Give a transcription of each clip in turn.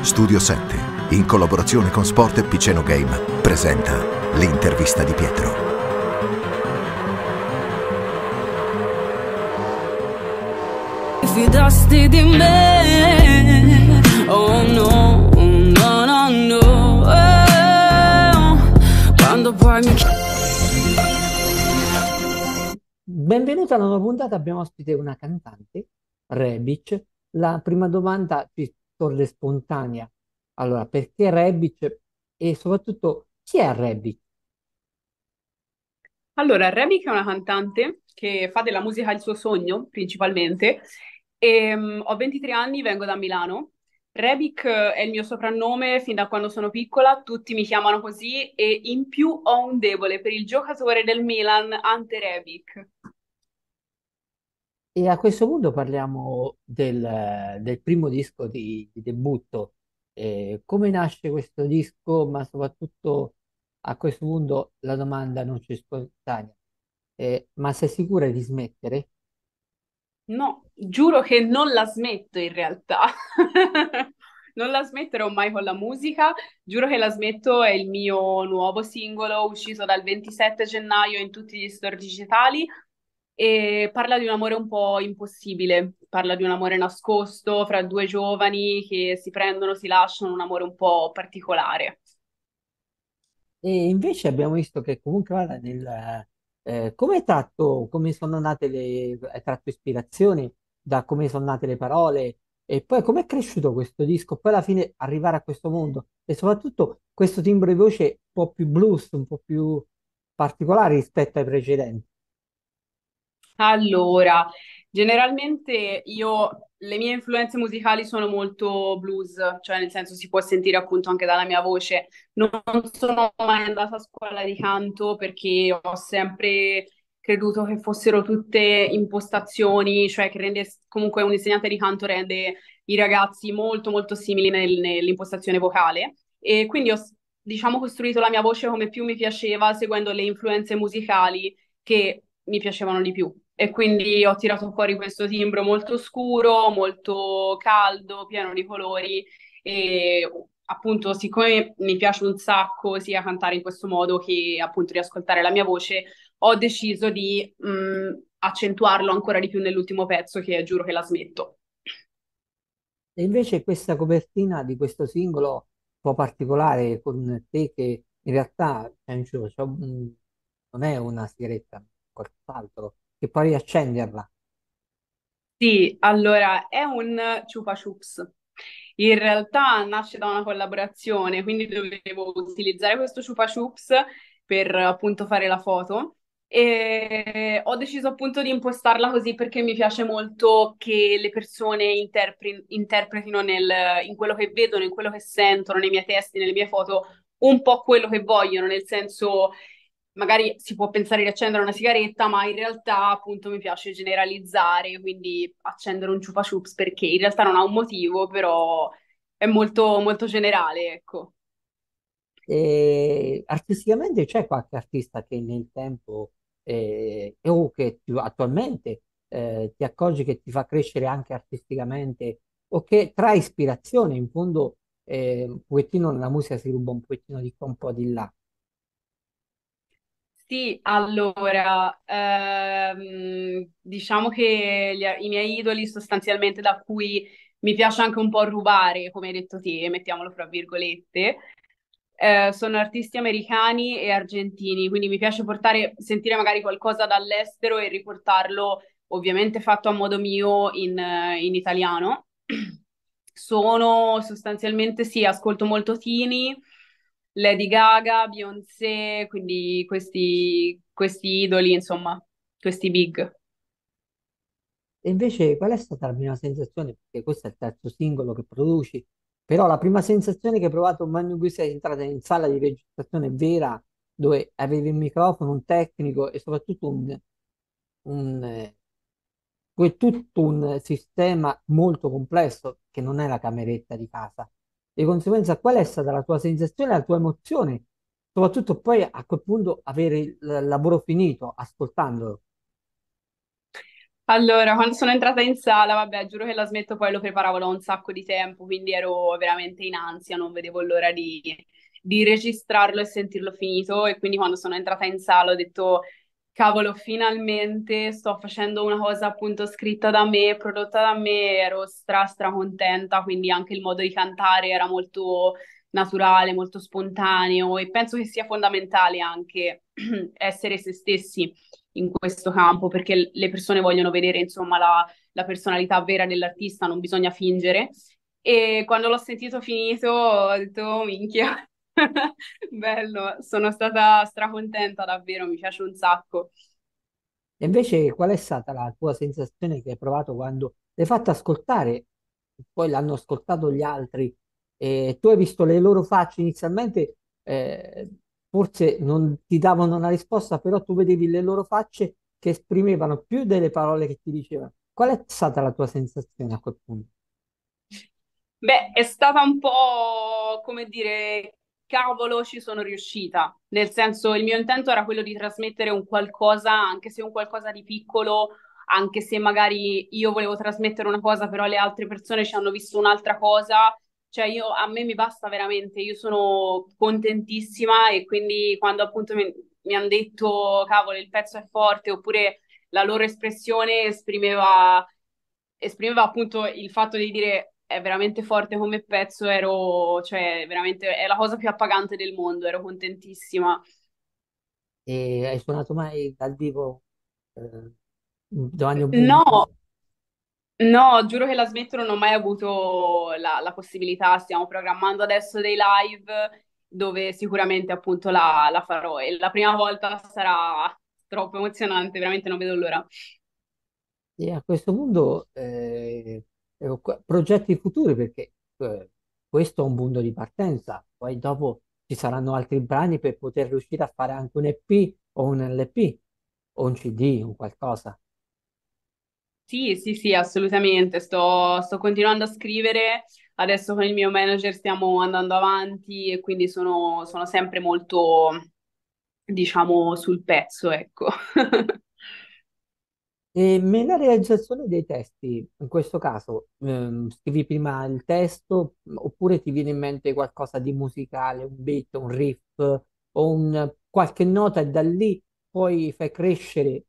Studio 7, in collaborazione con Sport e Piceno Game, presenta l'intervista di Pietro. Fidasti di me, oh no, no, no, no, quando poi mi... Benvenuta a una nuova puntata, abbiamo ospite una cantante, Rebic. La prima domanda ci sorge spontanea. Allora, perché Rebic e soprattutto chi è Rebic? Allora, Remy che è una cantante che fa della musica il suo sogno, principalmente, e ho 23 anni, vengo da Milano. Rebic è il mio soprannome fin da quando sono piccola, tutti mi chiamano così e in più ho un debole per il giocatore del Milan, Ante Rebic. E a questo punto parliamo del primo disco di debutto. Come nasce questo disco, ma soprattutto a questo punto la domanda non ci è spontanea. Ma sei sicura di smettere? No, giuro che non la smetto in realtà. Non la smetterò mai con la musica. Giuro che la smetto è il mio nuovo singolo uscito dal 27 gennaio in tutti gli store digitali e parla di un amore un po' impossibile. Parla di un amore nascosto fra due giovani che si prendono, si lasciano, un amore un po' particolare. E invece abbiamo visto che comunque guarda, come hai tratto, come sono nate hai tratto ispirazione da come sono nate le parole e poi come è cresciuto questo disco, poi alla fine arrivare a questo mondo e soprattutto questo timbro di voce un po' più blues, un po' più particolare rispetto ai precedenti. Allora, generalmente io, le mie influenze musicali sono molto blues, cioè nel senso si può sentire appunto anche dalla mia voce. Non sono mai andata a scuola di canto perché ho sempre creduto che fossero tutte impostazioni, cioè che rende comunque un insegnante di canto rende i ragazzi molto molto simili nell'impostazione vocale e quindi ho diciamo costruito la mia voce come più mi piaceva seguendo le influenze musicali che mi piacevano di più. E quindi ho tirato fuori questo timbro molto scuro, molto caldo, pieno di colori e appunto siccome mi piace un sacco sia cantare in questo modo che appunto riascoltare la mia voce, ho deciso di accentuarlo ancora di più nell'ultimo pezzo che giuro che la smetto. E invece questa copertina di questo singolo un po' particolare con te che in realtà non è una sigaretta, qualcos'altro, che puoi riaccenderla. Sì, allora è un Chupa Chups. In realtà nasce da una collaborazione, quindi dovevo utilizzare questo Chupa Chups per appunto fare la foto e ho deciso appunto di impostarla così perché mi piace molto che le persone interpretino in quello che vedono, in quello che sentono, nei miei testi, nelle mie foto, un po' quello che vogliono, nel senso magari si può pensare di accendere una sigaretta, ma in realtà appunto mi piace generalizzare, quindi accendere un Chupa Chups perché in realtà non ha un motivo, però è molto, molto generale, ecco. E artisticamente c'è qualche artista che nel tempo o che attualmente ti accorgi che ti fa crescere anche artisticamente o che trae ispirazione, in fondo un pochettino nella musica si ruba un pochettino di qua, un po' di là. Sì, allora, diciamo che i miei idoli sostanzialmente da cui mi piace anche un po' rubare, come hai detto te, mettiamolo fra virgolette, sono artisti americani e argentini, quindi mi piace sentire magari qualcosa dall'estero e riportarlo, ovviamente fatto a modo mio in italiano. Sono sostanzialmente, sì, ascolto molto Tini, Lady Gaga, Beyoncé, quindi questi idoli, insomma, questi big. E invece qual è stata la prima sensazione? Perché questo è il terzo singolo che produci, però la prima sensazione che hai provato quando in cui sei entrata in sala di registrazione vera, dove avevi un microfono, un tecnico e soprattutto un, tutto un sistema molto complesso che non è la cameretta di casa. Di conseguenza, qual è stata la tua sensazione, la tua emozione? Soprattutto poi a quel punto avere il lavoro finito, ascoltandolo. Allora, quando sono entrata in sala, vabbè, giuro che la smetto, poi lo preparavo da un sacco di tempo, quindi ero veramente in ansia, non vedevo l'ora di registrarlo e sentirlo finito. E quindi quando sono entrata in sala ho detto, cavolo, finalmente sto facendo una cosa appunto scritta da me, prodotta da me, ero stra contenta, quindi anche il modo di cantare era molto naturale, molto spontaneo e penso che sia fondamentale anche essere se stessi in questo campo, perché le persone vogliono vedere, insomma, la personalità vera dell'artista, non bisogna fingere. E quando l'ho sentito finito, ho detto, "Oh, minchia, bello, sono stata stracontenta, davvero, mi piace un sacco. E invece qual è stata la tua sensazione che hai provato quando l'hai fatto ascoltare, poi l'hanno ascoltato gli altri e tu hai visto le loro facce inizialmente, forse non ti davano una risposta, però tu vedevi le loro facce che esprimevano più delle parole che ti dicevano. Qual è stata la tua sensazione a quel punto? Beh, è stata un po' come dire, cavolo, ci sono riuscita. Nel senso, il mio intento era quello di trasmettere un qualcosa, anche se un qualcosa di piccolo, anche se magari io volevo trasmettere una cosa, però le altre persone ci hanno visto un'altra cosa. Cioè, a me mi basta veramente, io sono contentissima e quindi quando appunto mi hanno detto, cavolo, il pezzo è forte, oppure la loro espressione esprimeva appunto il fatto di dire è veramente forte come pezzo, ero, cioè, veramente, è la cosa più appagante del mondo, ero contentissima. E hai suonato mai dal vivo davanti a un No, pubblico? no, giuro che la smetto, non ho mai avuto la possibilità, stiamo programmando adesso dei live dove sicuramente appunto la farò e la prima volta sarà troppo emozionante, veramente non vedo l'ora. E a questo punto, progetti futuri, perché questo è un punto di partenza, poi dopo ci saranno altri brani per poter riuscire a fare anche un EP o un LP o un CD, un qualcosa. Sì, sì, sì, assolutamente. Sto continuando a scrivere. Adesso con il mio manager stiamo andando avanti e quindi sono sempre molto, diciamo, sul pezzo, ecco. E nella realizzazione dei testi, in questo caso, scrivi prima il testo oppure ti viene in mente qualcosa di musicale, un beat, un riff o qualche nota e da lì poi fai crescere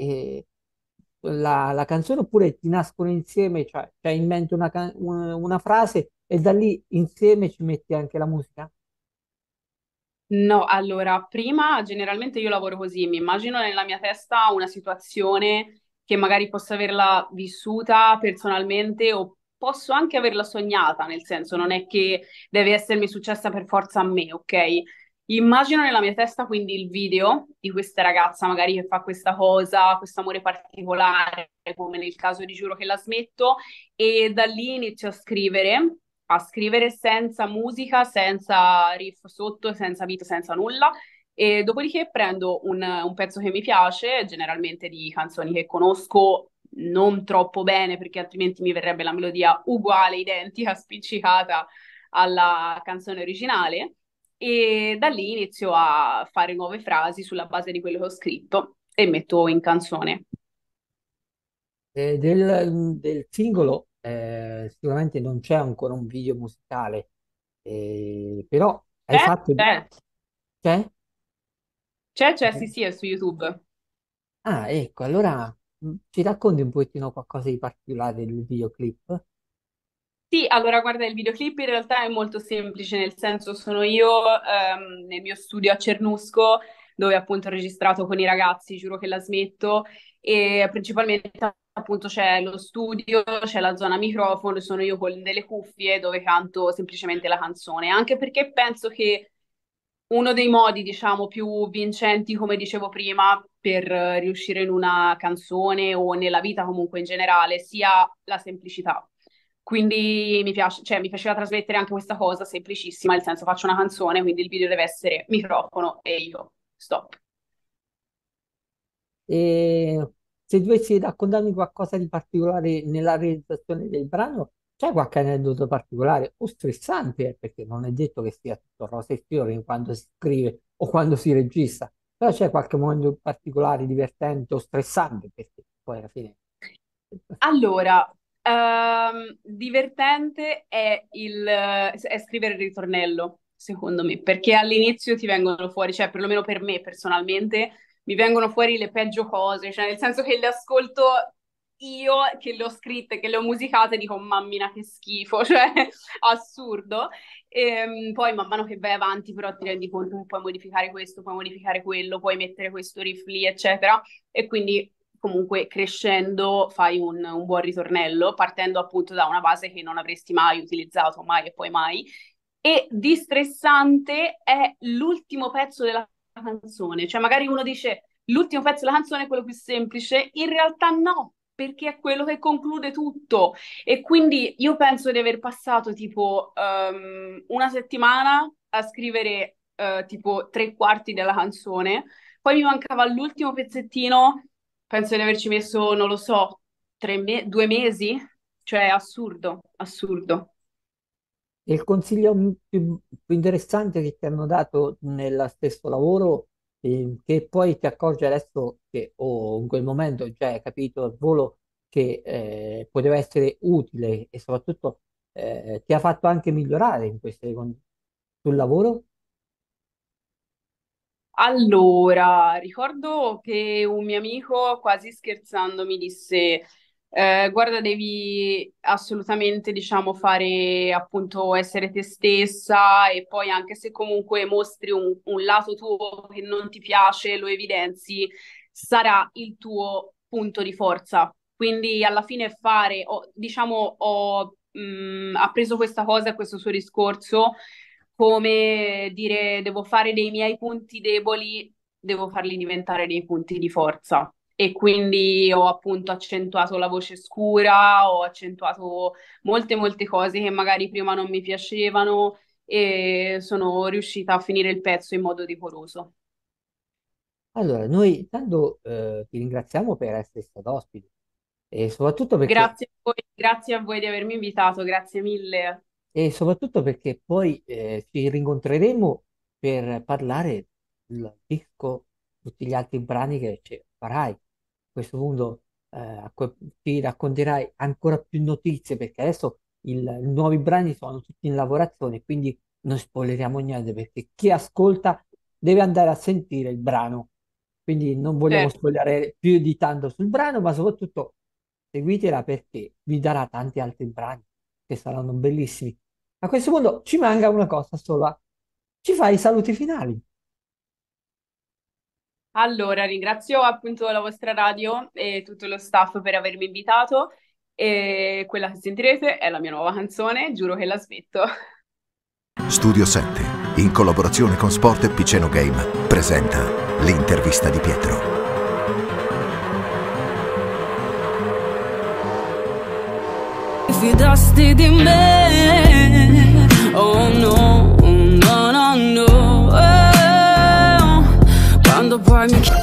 la canzone oppure ti nascono insieme, cioè hai in mente una frase e da lì insieme ci metti anche la musica? No, allora, prima generalmente io lavoro così, mi immagino nella mia testa una situazione che magari posso averla vissuta personalmente o posso anche averla sognata, nel senso non è che deve essermi successa per forza a me, ok? Immagino nella mia testa quindi il video di questa ragazza magari che fa questa cosa, questo amore particolare, come nel caso di Giuro che la smetto, e da lì inizio a scrivere senza musica, senza riff sotto, senza beat, senza nulla. E dopodiché prendo un pezzo che mi piace, generalmente di canzoni che conosco non troppo bene, perché altrimenti mi verrebbe la melodia uguale, identica, spiccicata alla canzone originale. E da lì inizio a fare nuove frasi sulla base di quello che ho scritto e metto in canzone. Del singolo sicuramente non c'è ancora un video musicale, però hai C'è, fatto... c'è, C'è? c'è, sì, sì, è su YouTube. Ah, ecco, allora ci racconti un pochettino qualcosa di particolare del videoclip? Sì, allora guarda, il videoclip in realtà è molto semplice, nel senso sono io nel mio studio a Cernusco, dove appunto ho registrato con i ragazzi, giuro che la smetto, e principalmente appunto c'è lo studio, c'è la zona microfono, sono io con delle cuffie dove canto semplicemente la canzone, anche perché penso che uno dei modi, diciamo, più vincenti, come dicevo prima, per riuscire in una canzone o nella vita comunque in generale, sia la semplicità. Quindi mi piace, cioè, mi piaceva trasmettere anche questa cosa semplicissima, nel senso faccio una canzone, quindi il video deve essere microfono e io. Stop. E se dovessi raccontarmi qualcosa di particolare nella realizzazione del brano, c'è qualche aneddoto particolare o stressante, perché non è detto che sia tutto rose e fiori quando si scrive o quando si registra, però c'è qualche momento particolare divertente o stressante, perché poi alla fine... Allora, divertente è scrivere il ritornello, secondo me, perché all'inizio ti vengono fuori, cioè perlomeno per me personalmente, mi vengono fuori le peggio cose, cioè nel senso che le ascolto io, che le ho scritte, che le ho musicate, dico, mammina che schifo, cioè assurdo. Poi man mano che vai avanti però ti rendi conto che puoi modificare questo, puoi modificare quello, puoi mettere questo riff lì, eccetera. E quindi comunque crescendo fai un buon ritornello, partendo appunto da una base che non avresti mai utilizzato, mai e poi mai. E distressante è l'ultimo pezzo della canzone, cioè magari uno dice l'ultimo pezzo della canzone è quello più semplice, in realtà no, perché è quello che conclude tutto. E quindi io penso di aver passato tipo una settimana a scrivere tipo tre quarti della canzone, poi mi mancava l'ultimo pezzettino. Penso di averci messo, non lo so, 2 mesi? Cioè, assurdo, assurdo. E il consiglio più interessante che ti hanno dato nel stesso lavoro, che poi ti accorgi adesso che, o in quel momento già hai capito al volo che poteva essere utile e soprattutto ti ha fatto anche migliorare sul lavoro? Allora, ricordo che un mio amico, quasi scherzando, mi disse: guarda, devi assolutamente, diciamo, fare appunto essere te stessa e poi anche se comunque mostri un lato tuo che non ti piace, lo evidenzi, sarà il tuo punto di forza. Quindi alla fine diciamo, ha preso questa cosa e questo suo discorso come dire devo fare dei miei punti deboli, devo farli diventare dei punti di forza. E quindi ho appunto accentuato la voce scura, ho accentuato molte cose che magari prima non mi piacevano e sono riuscita a finire il pezzo in modo decoroso. Allora, noi tanto ti ringraziamo per essere stato ospite e soprattutto perché Grazie a voi di avermi invitato, grazie mille. E soprattutto perché poi ci rincontreremo per parlare del disco, tutti gli altri brani che farai. A questo punto ci racconterai ancora più notizie perché adesso i nuovi brani sono tutti in lavorazione, quindi non spoileriamo niente perché chi ascolta deve andare a sentire il brano. Quindi non vogliamo Certo. spoilerare più di tanto sul brano, ma soprattutto seguitela perché vi darà tanti altri brani che saranno bellissimi. A questo punto ci manca una cosa sola. Ci fai i saluti finali. Allora, ringrazio appunto la vostra radio e tutto lo staff per avermi invitato e quella che sentirete è la mia nuova canzone, giuro che la smetto. Studio 7, in collaborazione con Sport e Piceno Game, presenta l'intervista di Pietro. Fidasti di me, oh no, no, no, no, quando poi mi